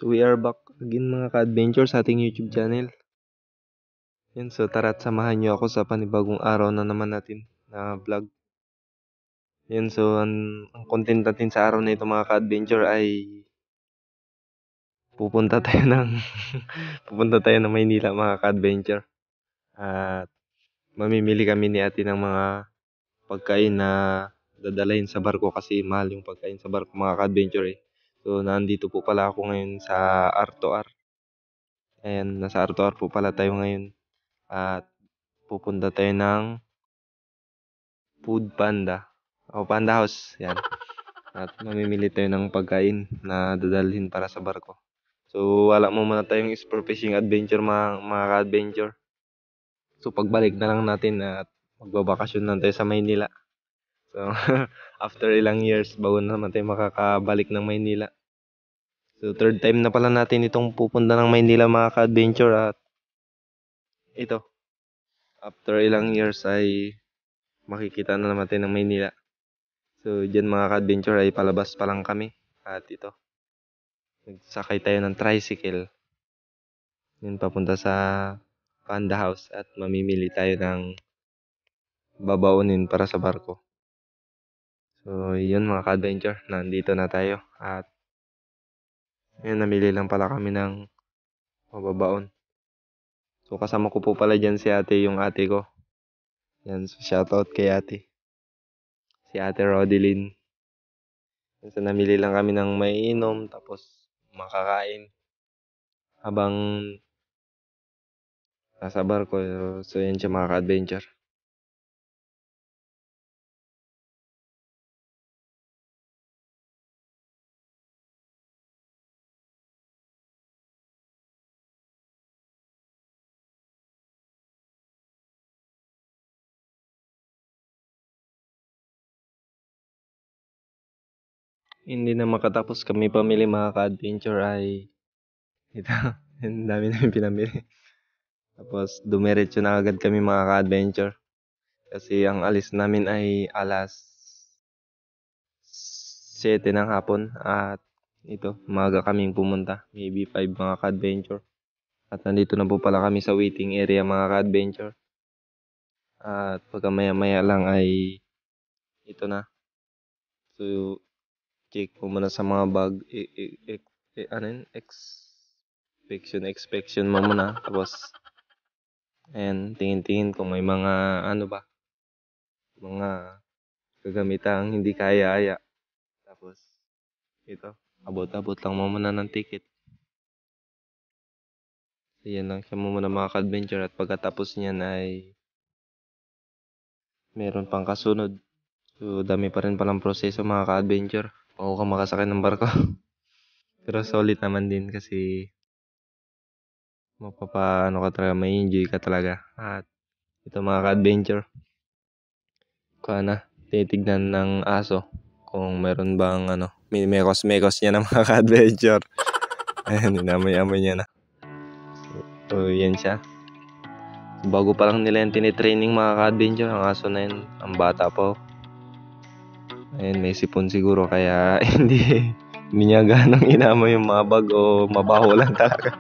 So we are back again mga ka-adventure sa ating YouTube channel. Yan, so tara't samahan nyo ako sa panibagong araw na naman natin na vlog. Yan, so ang content natin sa araw na ito mga ka-adventure ay pupunta tayo ng Maynila mga ka-adventure. At mamimili kami ni ate ng mga pagkain na dadalhin sa barko kasi mahal yung pagkain sa barko mga ka-adventure eh. So nandito po pala ako ngayon sa R2R. Ayan, nasa R2R po pala tayo ngayon. At pupunta tayo ng Food Panda o Panda House. Yan. At mamimili tayo ng pagkain na dadalhin para sa barko. So wala mo muna tayong sport fishing adventure mga ka-adventure. So pagbalik na lang natin at magbabakasyon na tayo sa Maynila. So after ilang years bago naman tayo makakabalik ng Maynila. So third time na pala natin itong pupunta ng Maynila mga ka-adventure at ito. After ilang years ay makikita na naman tayo ng Maynila. So dyan mga ka-adventure ay palabas pa lang kami. At ito. Nagsakay tayo ng tricycle. Yun papunta sa Panda House at mamimili tayo ng babaunin para sa barko. So yun mga ka-adventure. Nandito na tayo. At yun, namili lang pala kami ng mababaon. So kasama ko po pala dyan si ate, yung ate ko. Yan, so shoutout kay ate. Si ate Rodeline. So namili lang kami ng maiinom tapos makakain habang nasa barko. So yan siya mga ka-adventure. Hindi na makatapos kami pamili mga ka-adventure ay ito, ang dami namin pinamili. Tapos dumiretso na agad kami mga ka-adventure. Kasi ang alis namin ay alas 7 ng hapon at ito, umaga kaming pumunta. Maybe 5 mga ka-adventure. At nandito na po pala kami sa waiting area mga ka-adventure. At pagka maya lang ay ito na. So check po muna sa mga bag inspection mo muna. Tapos ayan, tingin-tingin kung may mga mga kagamitang hindi kaya-aya. Tapos ito, abot-abot lang mo muna ng ticket. So, yan lang siya muna mga ka-adventure. At pagkatapos niyan ay meron pang kasunod. So dami pa rin palang proseso mga ka-adventure bago ka makasakay ng barko. Pero solid naman din kasi ka talaga, may enjoy ka talaga. At ito mga ka-adventure, titignan ng aso kung meron bang may mekos niya na mga ka-adventure. Ayan, inamoy-amoy niya na. So yan siya. Bago pa lang nila yung tinitraining mga ka-adventure, ang aso na yun, ang bata pa. Ayan, may sipon siguro kaya hindi niya ganang inamoy yung mga bag o mabaho lang talaga.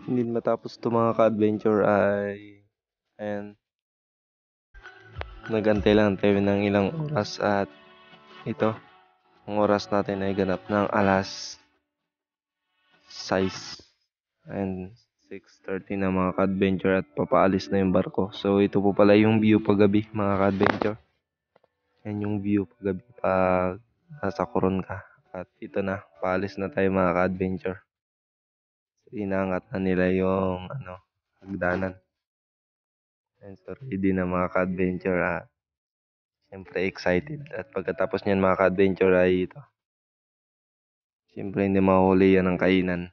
hindi matapos to mga ka-adventure ay ayan, nagantay lang tayo ng ilang oras at ito, ang oras natin ay ganap ng alas 6 and 6:30 na mga ka-adventure at papaalis na yung barko. So ito po pala yung view paggabi mga ka-adventure. Yan yung view paggabi pag nasa Coron ka. At ito na, paalis na tayo mga ka-adventure. So, inangat na nila yung hagdanan. And so ready na mga ka-adventure at siyempre excited. At pagkatapos niyan mga ka-adventure ay ito. Siyempre hindi mahuli yan ng kainan.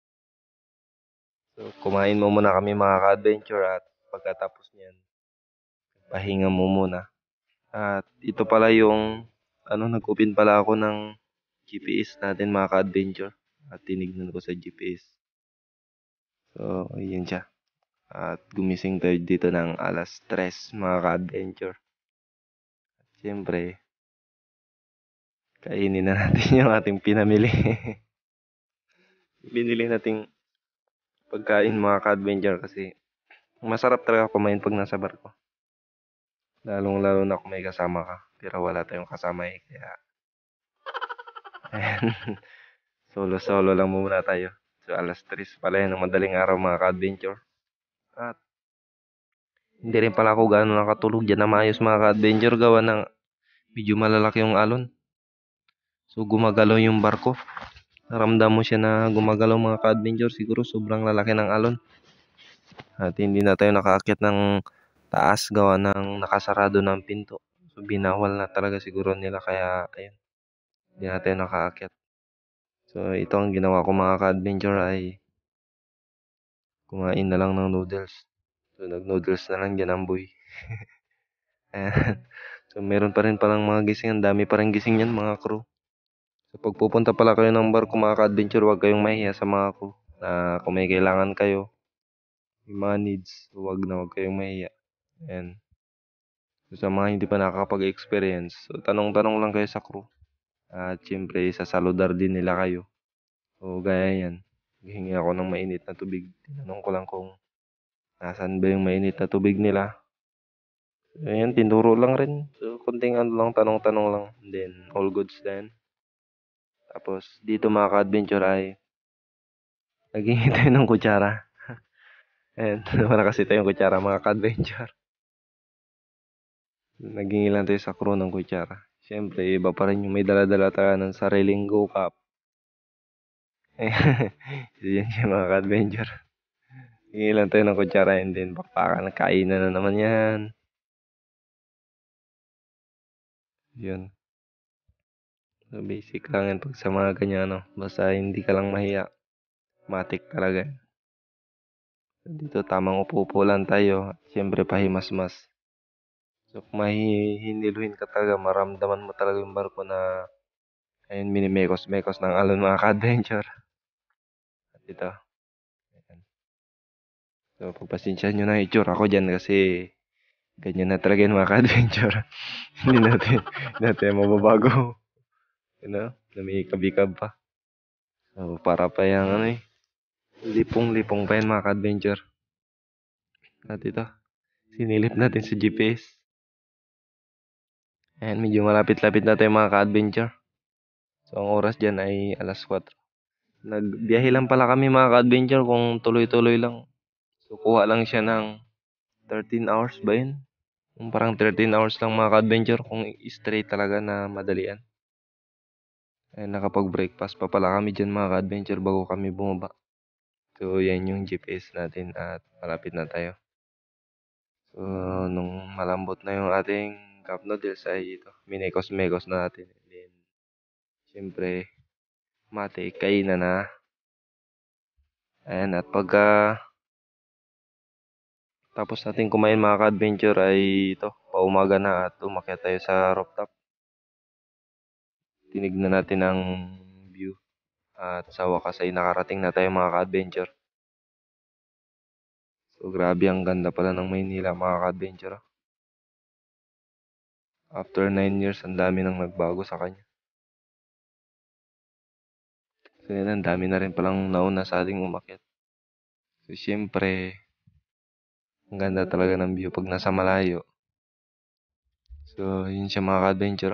So kumain mo muna kami mga ka-adventure at pagkatapos niyan, pahinga mo muna. At ito pala yung nag-open pala ako ng GPS natin mga ka-adventure. At tinignan ko sa GPS. So, yun siya. At gumising tayo dito ng alas 3 mga ka-adventure. At siyempre, kainin na natin yung ating pinamili. Binili nating pagkain mga ka-adventure kasi masarap talaga kumain pag nasa barko. Lalong-lalo na kung may kasama ka. Pero wala tayong kasama eh. Kaya, ayan. Solo-solo lang muna tayo. So, alas 3 pala yan ng madaling araw mga ka-adventure. At hindi rin pala ako gano'n nakatulog dyan na maayos mga ka-adventure gawa ng medyo malalaki yung alon. So gumagalaw yung barko. Naramdam mo siya na gumagalaw mga ka-adventure. Siguro sobrang lalaki ng alon. At hindi na tayo nakaakyat ng taas gawa ng nakasarado ng pinto. So binawal na talaga siguro nila kaya ayun. Hindi na tayo nakaakyat. So ito ang ginawa ko mga ka-adventure ay kumain na lang ng noodles. So nag-noodles na lang dyan ang boy. Ayan. So meron pa rin palang mga gising. Ang dami pa rin gising yan mga crew. So pag pupunta pala kayo ng barko mga ka-adventure, huwag kayong mahiya sa mga crew. Na kung may kailangan kayo, may mga needs, huwag kayong mahiya. Ayan. So sa mga hindi pa nakakapag-experience, so tanong-tanong lang kayo sa crew. At syempre, sasaludar din nila kayo. So gaya yan. Hihingi ako ng mainit na tubig. Tinanong ko lang kung nasaan ba yung mainit na tubig nila. So ayan, tinuro lang rin. So konting tanong-tanong lang. And then, all goods then. Tapos, dito mga ka-adventure ay naghingi tayo ng kutsara. Ayan, wala kasi tayong kutsara mga ka-adventure. Naghingi lang tayo sa crew ng kutsara. Siyempre, iba pa rin yung may dala-dala tayo ng sariling go cup. Ayan, yan siya mga ka-adventure. Hingi lang tayo ng kutsara and then bakpakan, kainan na naman yan. Yun. So, basic lang yan pag sa mga ganyan, basta hindi ka lang mahiya. Matik talaga. Dito tamang upo-upo lang tayo. Siyempre pahimas-mas. So kung mahihiniluhin ka talaga, maramdaman mo talaga yung barko na ayun, minimekos-mekos ng alon mga ka-adventure. At ito. Ayan. So pagpasensya nyo na itsura ko dyan kasi ganyan na talaga yung mga ka-adventure. Hindi natin mababago. Namikab-ikab pa. So para pa yung lipong-lipong pa yan mga ka-adventure. At ito, sinilip natin sa GPS. Ayan, medyo malapit-lapit na tayo mga ka-adventure. So, ang oras dyan ay alas 4. Nagbiyahe lang pala kami mga ka-adventure kung tuloy-tuloy lang. So, kuha lang siya ng 13 hours ba yun? Parang 13 hours lang mga ka-adventure kung straight talaga na madalian. Ayan, nakapag-breakfast pa pala kami dyan mga ka-adventure bago kami bumaba. So, yan yung GPS natin at malapit na tayo. So, nung malambot na yung ating cup noodles ay ito, minekos-mekos na natin. And then, siyempre, mati, kainan na. Ayan, at pagka tapos natin kumain mga ka-adventure ay ito, paumaga na at umakyat tayo sa rooftop. Tinignan natin ang view. At sa wakas ay nakarating na tayo mga ka-adventure. So grabe ang ganda pala ng Maynila mga ka-adventure. After 9 years, ang dami nang nagbago sa kanya. So yan, ang dami na rin palang nauna sa ating umakyat. So, syempre, ang ganda talaga ng view pag nasa malayo. So, yun siya mga ka-adventure.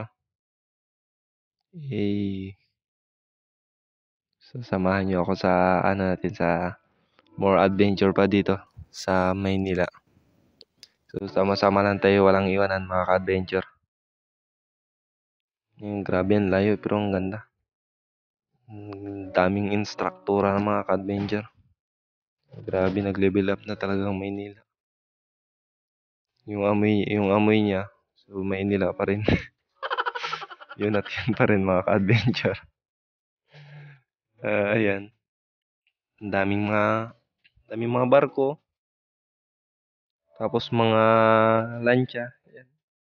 So, samahan nyo ako sa natin sa more adventure pa dito sa Maynila. So, sama-sama lang tayo, walang iwanan mga ka-adventure. Yung grabe yan, layo pero ang ganda. Daming instruktura ng mga ka-adventure. Grabe, nag-level up na talagang Maynila. Yung amoy niya, so Maynila pa rin. Yun at yun pa rin mga ka-adventure. Ayan. Ang daming mga barko. Tapos mga lancha. Ayan.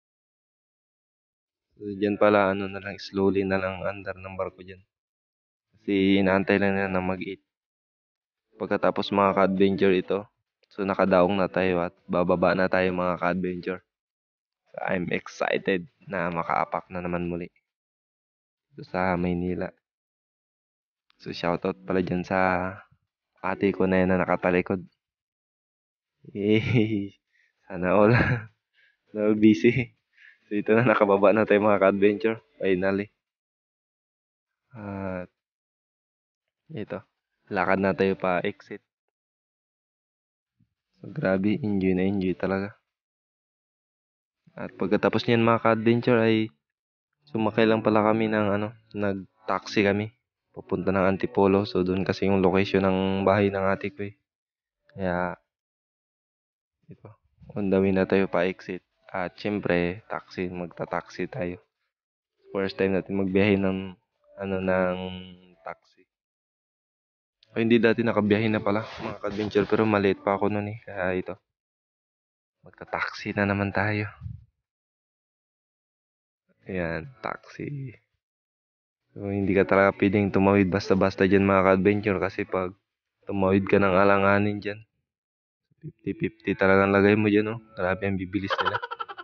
So, dyan pala, slowly na lang andar ng barko dyan. Kasi inaantay lang nila na mag-eat. Pagkatapos mga ka-adventure ito, so nakadaong na tayo at bababa na tayo mga ka-adventure. So, I'm excited na makaapak na naman muli so, sa Maynila. So shoutout pala dyan sa ate ko na yan na nakatalikod. Sana all busy. So ito na, nakababa na tayo mga ka-adventure. Finally. At ito, lakad na tayo pa exit. So grabe, enjoy na enjoy talaga. At pagkatapos niyan mga ka-adventure ay sumakay lang pala kami ng nag-taxi kami. Papunta ng Antipolo. So doon kasi yung location ng bahay ng ate ko eh. Kaya ito, on the way na tayo pa exit. At syempre, magta-taxi tayo. First time natin magbiyahe ng taxi. O hindi, dati nakabiyahe na pala mga ka-adventure pero maliit pa ako noon eh. Kaya ito, magta-taxi na naman tayo. Ayan, taxi. So hindi ka talaga pwedeng tumawid basta-basta dyan mga ka-adventure kasi pag tumawid ka ng alanganin dyan, 50-50 talagang lagay mo dyan, oh. Grabe ang bibilis nila.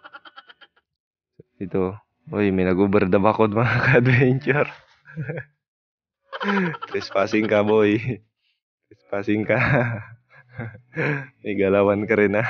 Ito, uy, may nag-over the backwood mga ka-adventure. Trespassing ka, boy. Trespassing ka. May galawan ka rin, ha.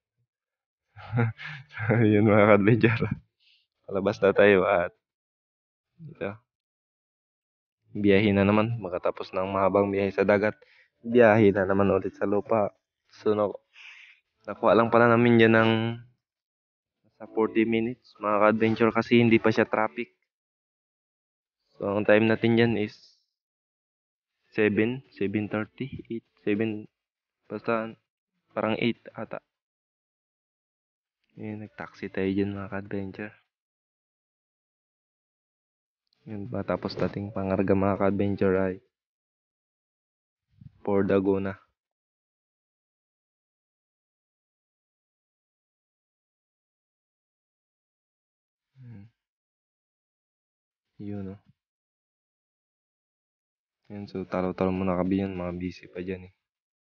Yun mga ka-adventure. Palabas na tayo at ito, biyahe na naman. Makatapos ng mahabang biyahe sa dagat, biyahe na naman ulit sa lupa. So, nakuha lang pala namin dyan ng sa 40 minutes mga ka-adventure kasi hindi pa siya traffic. So, ang time natin dyan is 7:30, 8, 7, basta parang 8 ata. Yun, nag-taxi tayo dyan mga ka-adventure. Yun, matapos nating pangarga mga ka-adventure ay Port Laguna. Yun, oh. Yan, so talo-talo muna kami yan, mga busy pa dyan eh.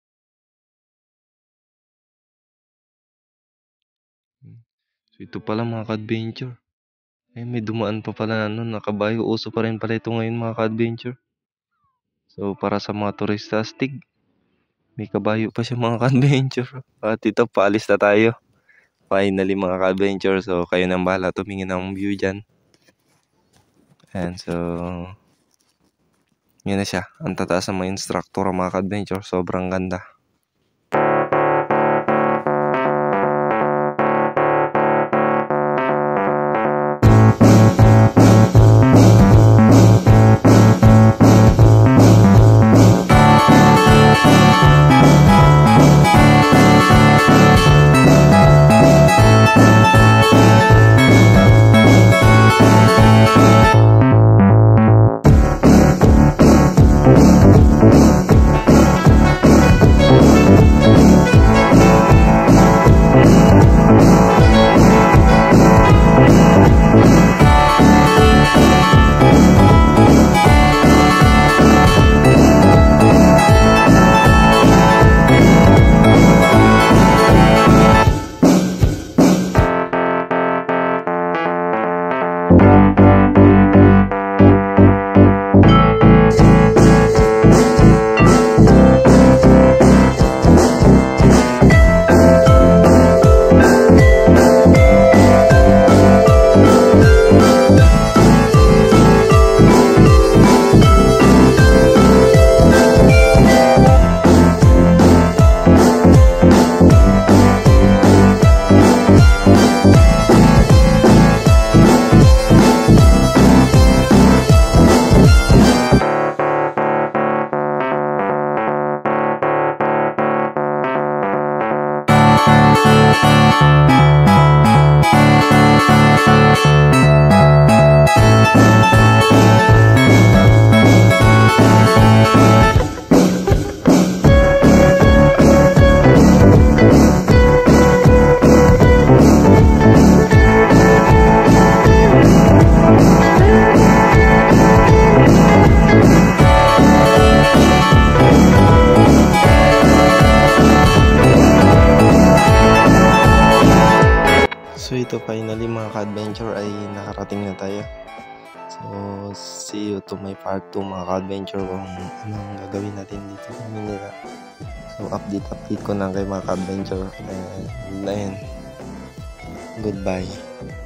So ito pala mga ka-adventure. May dumaan pa pala nakabayo. Uso pa rin pala ito ngayon mga ka-adventure. So para sa mga turista astig, may kabayo pa siya mga ka-adventure. At ito, paalis na tayo. Finally mga ka-adventure. So kayo nang bahala tumingin ng view dyan. Ayan, so yun na siya. Ang tataas ng mga instructor mga ka-adventure. Sobrang ganda. So finally mga ka-adventure ay nakarating na tayo. So see you to my part 2 mga ka-adventure kung anong gagawin natin dito sa Manila. So update ko na kay mga ka-adventure. And ayun, goodbye.